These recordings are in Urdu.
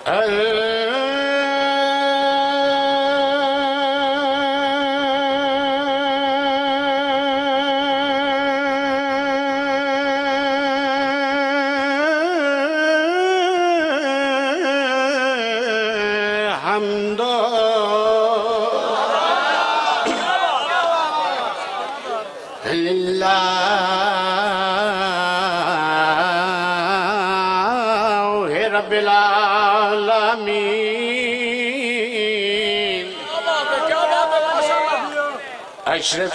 اشرف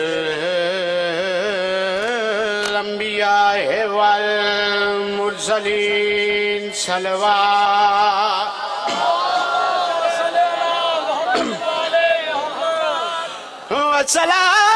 الانبیاء والمرسلین صلوات وسلام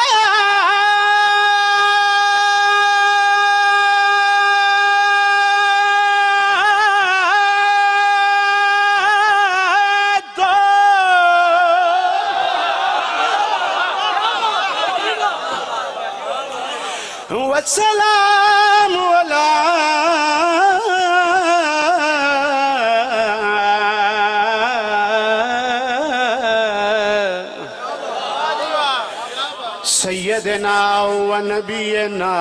والسلام على سيدنا ونبينا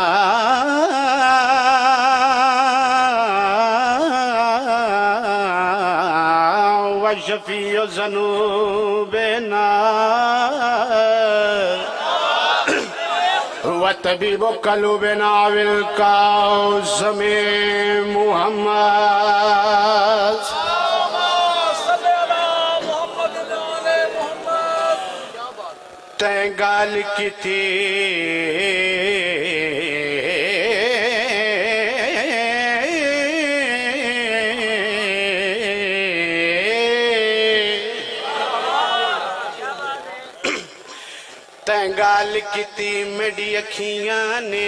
وشفيع ذنوبنا وطبيب قلوبنا والكاظم محمد تیں گال کی تھی گال کیتی میری اکھیاں نے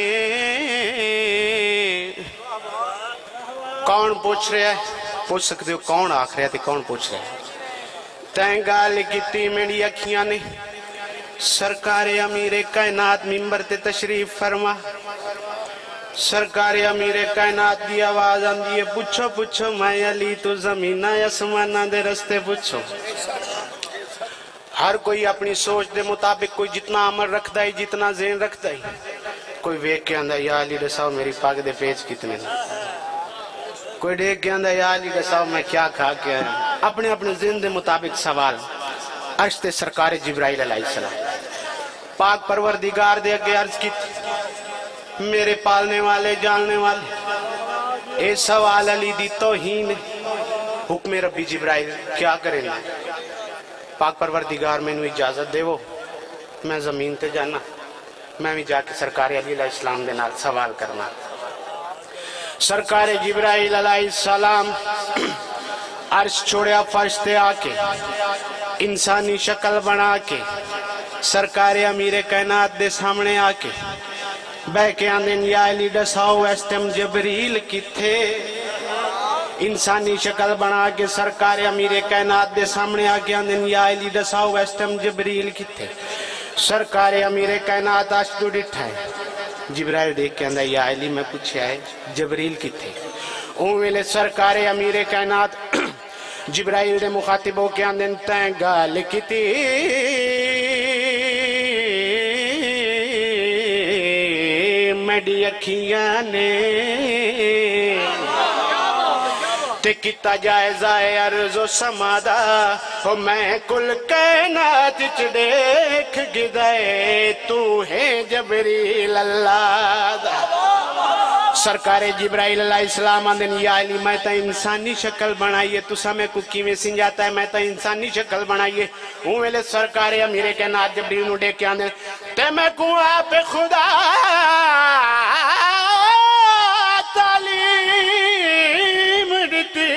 کون پوچھ رہا ہے پوچھ سکتے ہو کون آکھ رہا ہے تے کون پوچھ رہا ہے تیں گال کیتی میری اکھیاں نے سرکار امیر کائنات ممبر تے تشریف فرما سرکار امیر کائنات دی آواز آندی ہے پوچھو پوچھو میں علی تو زمینہ اسمانہ دے رستے پوچھو ہر کوئی اپنی سوچ دے مطابق کوئی جتنا عمل رکھتا ہے جتنا ذہن رکھتا ہے کوئی ویک کے اندھا یا علی رساؤ میری پاک دے پیج کتنے کوئی دیکھ کے اندھا یا علی رساؤ میں کیا کھا کے آیا اپنے اپنے ذہن دے مطابق سوال عرش تے سرکار جبرائیل علیہ السلام پاک پروردگار دے اگے عرض کی تھی میرے پالنے والے جاننے والے اے سوال علی دی توہین حکم ربی جبرائیل کیا کریں گے پاک پروردگار میں انہوں اجازت دے وہ میں زمین تے جانا میں بھی جا کے سرکار علی علیہ السلام دے نال سوال کرنا سرکار جبرائیل علیہ السلام عرش چھوڑیا فرش تے آکے انسانی شکل بنا کے سرکار امیر کائنات دے سامنے آکے بہ کے آندین یا علی ڈساؤ ایسٹم جبریل کی تھے انسانی شکل بنا کے سرکار امیر کائنات دے سامنے آگے آندین یا علی ڈساؤ ویسٹم جبریل کی تھے سرکار امیر کائنات آشدو ڈٹھا ہے جبرائیل دیکھ کے اندھا یا علی میں پوچھے آئے جبریل کی تھے ویلے سرکار امیر کائنات جبرائیل دے مخاطبوں کے آندین تین گال کی تھی میڈی اکھیاں نے تے کتا جائزہ عرض و سمادہ ہو میں کل کائنات چ دیکھ گدائے تو ہے جبریل اللہ دا سرکار جبرائیل علیہ السلام آندین یا علی میں تا انسانی شکل بنائیے تو سمیں کو کیویں سنجاتا ہے میں تا انسانی شکل بنائیے ہوں ویلے سرکار امیر کائنات جبریل نو دیکھ کے آندین تے میں کو آپ خدا تعلیم دیتی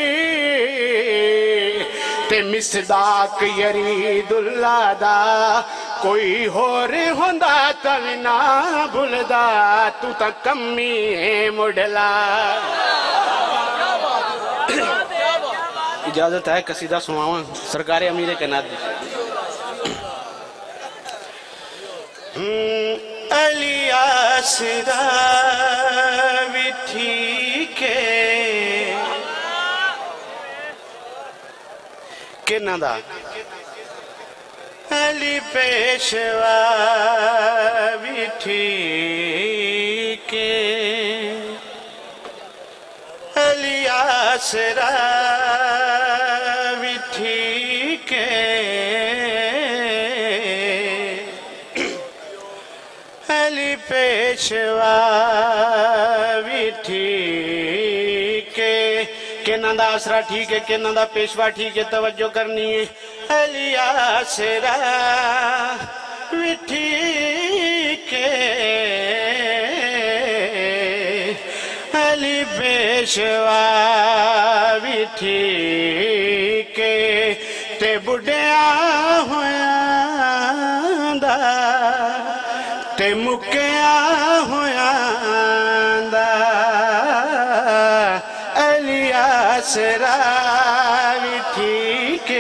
تے مصداق یرید اللہ دا کوئی ہور ہوندہ تنہ بھلدہ تو تا کمی ہے مڈلا اجازت ہے قصیدہ سنواؤں سرکار امیر کائنات دی علی آسدہ وٹھی کے کنا دا علی پیشوا بھی ٹھیک علی آسرا بھی ٹھیک علی پیشوا بھی ٹھیک کنا دا آسرا ٹھیک ہے کنا دا پیشوا ٹھیک ہے توجہ کرنی ہے علی آسرا بھی ٹھیک علی پیشوا بھی ٹھیک تے بڑھیا ہویاں دا تے مکیا ہویاں دا علی آسرا بھی ٹھیک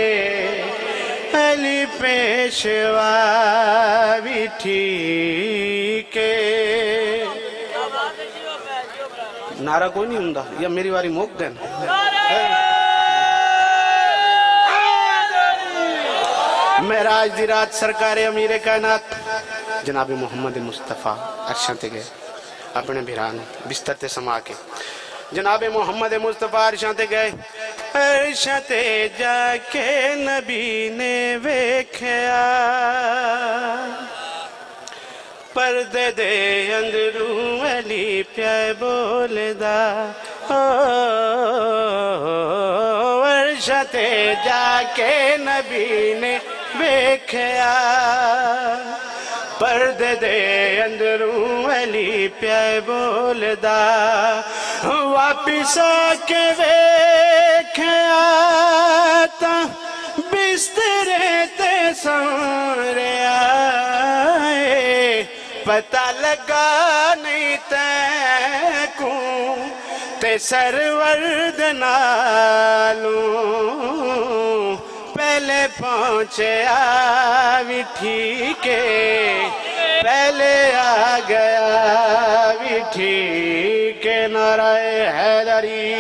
علی پیشوا بھی ٹھیک نعرہ کوئی نہیں ہوں یا میری واری موک دین معراج دی رات سرکار امیر کائنات جناب محمد مصطفیٰ عرشاں تے گئے اپنے بھیران بستر تے سما کے جناب محمد مصطفیٰ عرشاں تے گئے عرشاں تے جا کے نبی نے ویکھیا پردے دے اندروں علی پیائے بولدا عرشاں تے جا کے نبی نے ویکھیا پردے دے اندروں علی پیائے بولدا واپس آکے ویکھیا تا بسترے تے سورے آئے پتہ لگا نہیں تیکوں تے سرورد نالوں پہلے پہنچے آوی ٹھیک پہلے آ گیا بھی ٹھیک نعرہ حیدری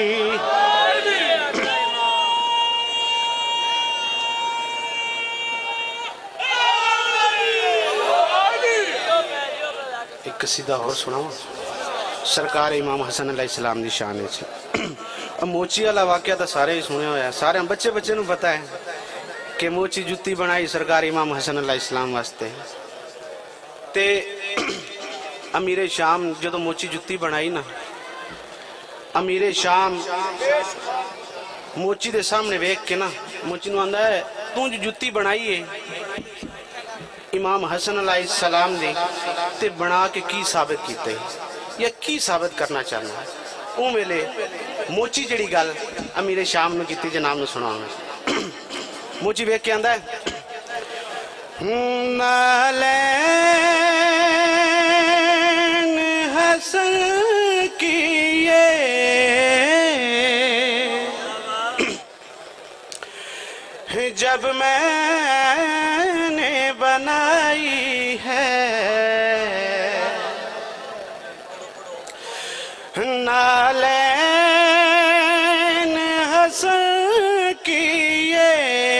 ایک قصیدہ اور سناؤں سرکار امام حسن علیہ السلام دی شان ہے موچی والا واقعہ تا سارے ہی سنے ہویا سارے بچے بچے نو پتا ہے کہ موچی جتی بنائی سرکار امام حسن علیہ السلام واسطے تے امیر شام جدو موچی جتی بنائی نا امیر شام موچی دے سامنے ویک کے نا موچی نو آندہ ہے تو جو جتی بنائی ہے امام حسن علیہ السلام نے تے بنا کے کی ثابت کیتے یا کی ثابت کرنا چاہنا ہے او ملے موچی جڑی گل امیر شام نے کیتی جناب نے سنا ہوں موچی ویک کے آندہ ہے نالین حسن کیے جب میں نے بنائی ہے نالین حسن کیے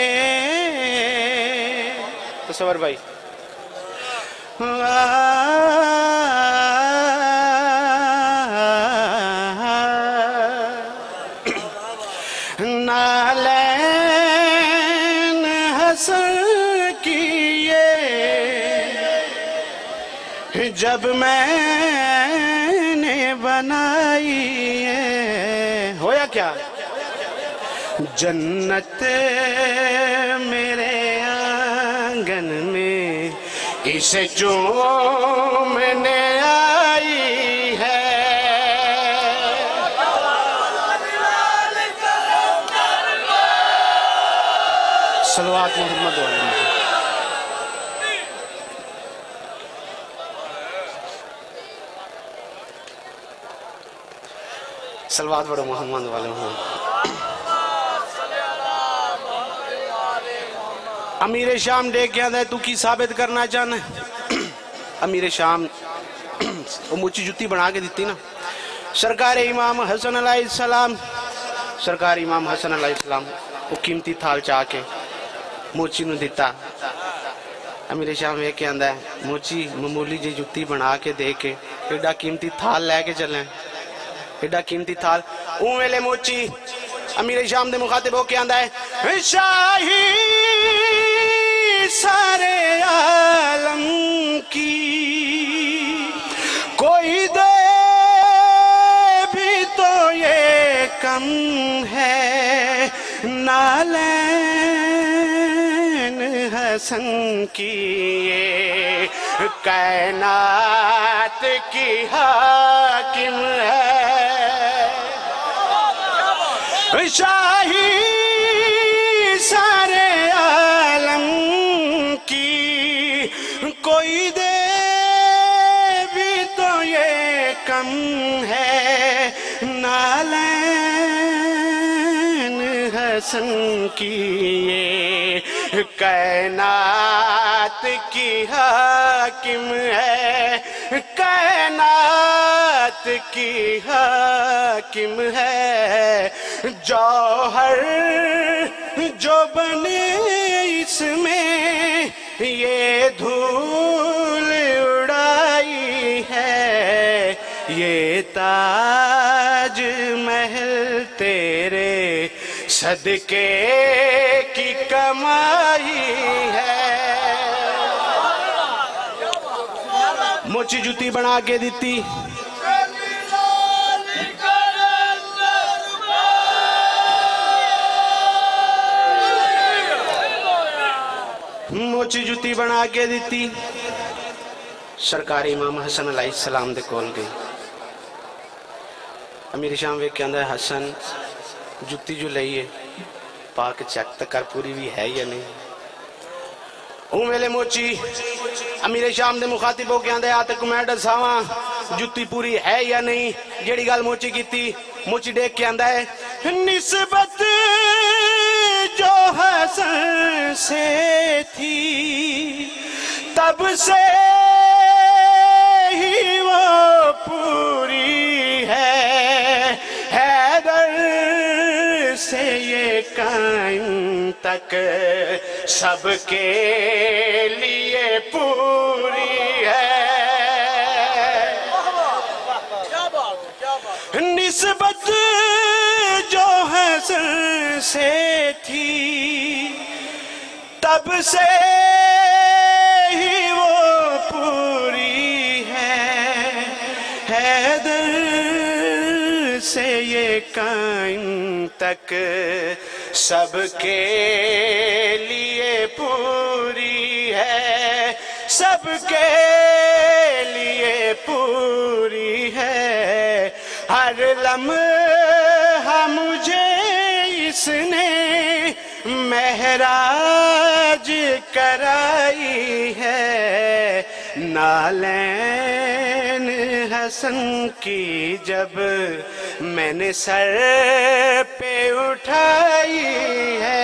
تصور بھائی نالین حسن کیے جب میں نے بنائی ہے ہویا کیا جنت میرے آنگن میں اسے چومنے آئی ہے صلوات محمد علیہ صلوات بڑا محمد والے ہوں امیر شام دیکھ گیا ہے تو کی ثابت کرنا چاہنا ہے امیر شام وہ مچی جتی بنا کے دیتی نا سرکار امام حسن علیہ السلام سرکار امام حسن علیہ السلام وہ قیمتی تھال چاہ کے موچی نو دیتا. امیر شاہ میں کہ آندہ ہے موچی معمولی جی جتی بنا کے دے کے ایڈا قیمتی تھال لے کے چلیں, ایڈا قیمتی تھال. اون ویلے موچی امیر شام دے مخاطب ہو کے آندہ ہے شاہی سارے عالم کی کوئی دے بھی تو یہ کم ہے, نالین حسن کی یہ کائنات کی حاکم ہے. شاہی سارے عالم کی کوئی دے بھی تو یہ کم ہے, نالین حسن کی یہ کائنات کی حاکم ہے, کائنات کی حاکم ہے. جوہر جو بنے اس میں یہ دھول اڑائی ہے, یہ تاج محل تیرے صدقے کی کمائی ہے. موچی جوتی بنا کے دیتی, موچی جوتی بنا کے دیتی. سرکار امام حسن علیہ السلام دے کول گئی. امیر شام ویک کے اندر حسن جوتی جو لئیے پاک چیک تکر پوری بھی ہے یا نہیں. اون ویلے موچی امیر شام دے مخاطب ہو کے اندر آتے کمیڈر ساواں جوتی پوری ہے یا نہیں. جیڑی گال موچی کی تھی, موچی دیکھ کے اندر ہے نسبت جو حسن سے تھی تب سے ہی وہ پوری ہے, حیدر سے یہ قائم تک سب کے لیے پوری ہے. نسبت جو حسن سے تھی تب سے ہی وہ پوری ہے, حیدر سے یہ قائم تک سب کے لیے پوری ہے, سب کے لیے پوری ہے. ہر لمحہ مجھے اس نے مہراج کرائی ہے, نالین حسن کی جب میں نے سر پہ اٹھائی ہے.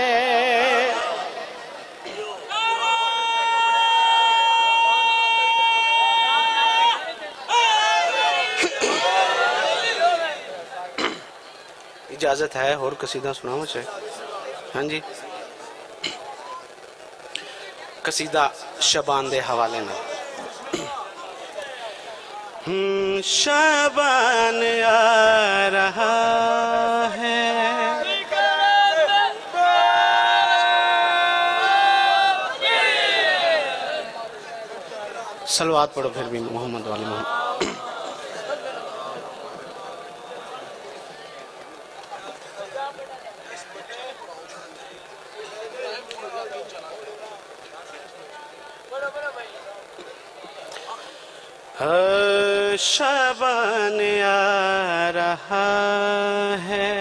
اجازت ہے اور قصیدہ سناؤں سے؟ ہاں جی, قصیدہ شبان دے حوالے میں. شبان آ رہا ہے, صلوات پڑھو پھر بھی محمد والی محمد. شبان آ رہا ہے,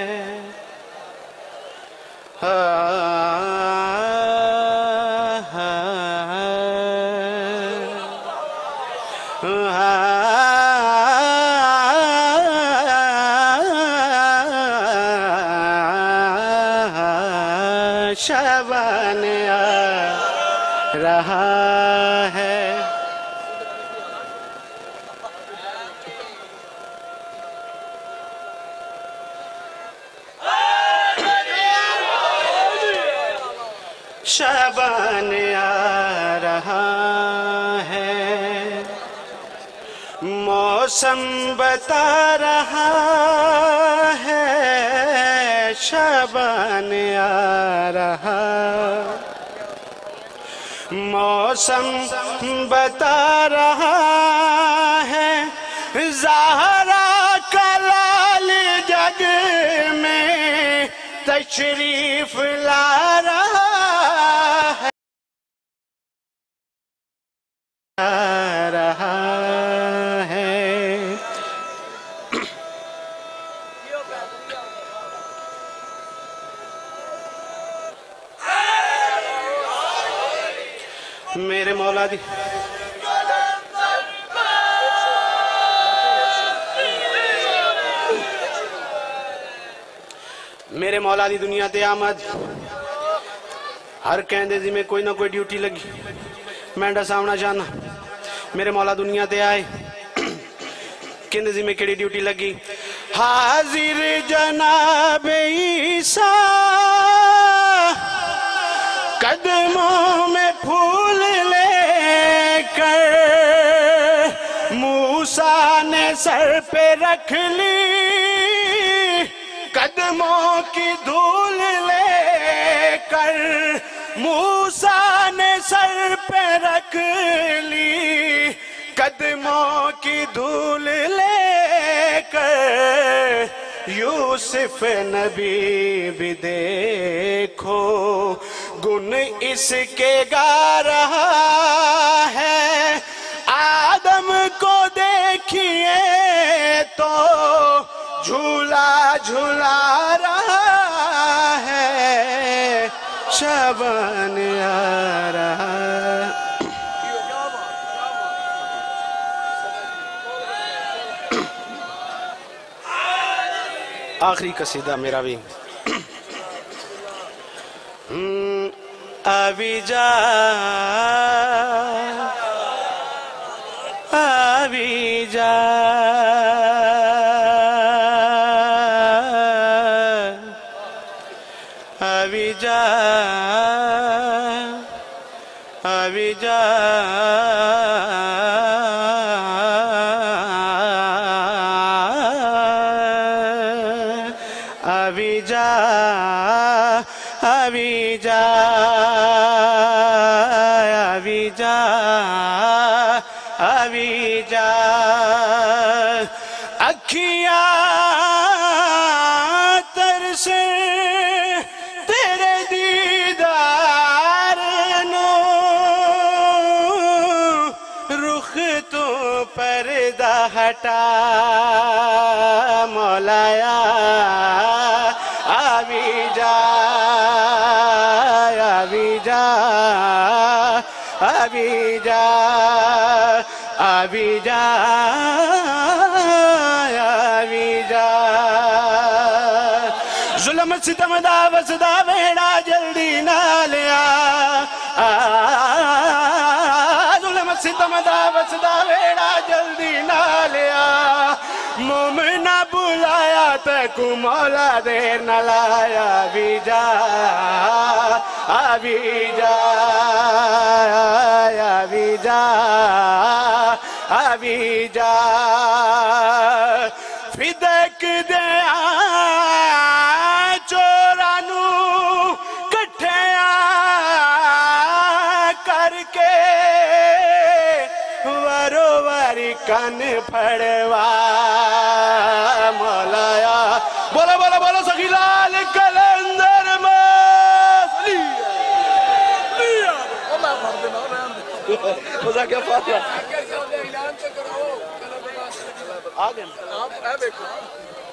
شبان آ رہا ہے. शबान आ रहा है, मौसम बता रहा है, शबान आ रहा, मौसम बता रहा है, ज़हरा का लाल जग में तशरीफ ला रहा है, आ रहा है। मेरे मौला दी मेरे मौला दी दुनिया ते आमद, हर कहंदे जी में कोई ना कोई ड्यूटी लगी, मैं दसावना चाहना मेरे मौला दुनिया ते आए, कहंदे जी में केड़ी ड्यूटी लगी। हाजिर जनाब ईसा कदमों में फूल लेकर, मूसा ने सर पे रख ली कदमों की धूल लेकर, मूसा ने सर पे रख ली कदमों की धूल लेकर, यूसुफ नबी भी देखो गुण इसके गा रहा है, आदम को देखिए तो झूला झूला रहा है, शबान आ रहा। आखिरी कसीदा मेरा भी। अविजा अविजा अविजा अविजा अविजा अविजा अविजा अविजा, अखियाँ तरसे तेरे दीदार नो, रुख तो पर्दा हटा मौलाया, अविजा अविजा अविजा अविजा अविजा, जुल्म सितम दा वसदा वेड़ा जल्दी ना लिया, जुल्म सितम दा वसदा वेड़ा जल्दी ना लिया, मोमिना बुलाया तकु मौला देर न लाया, अविजा अविजा अविजा अविजा, फिदक दे चोरानू कट्ठिया करके, वरो वारी कन फड़वा मौलाया, बोलो बोलो बोलो सखी लाल कलंदर मजा क्या फातिहा आ गए।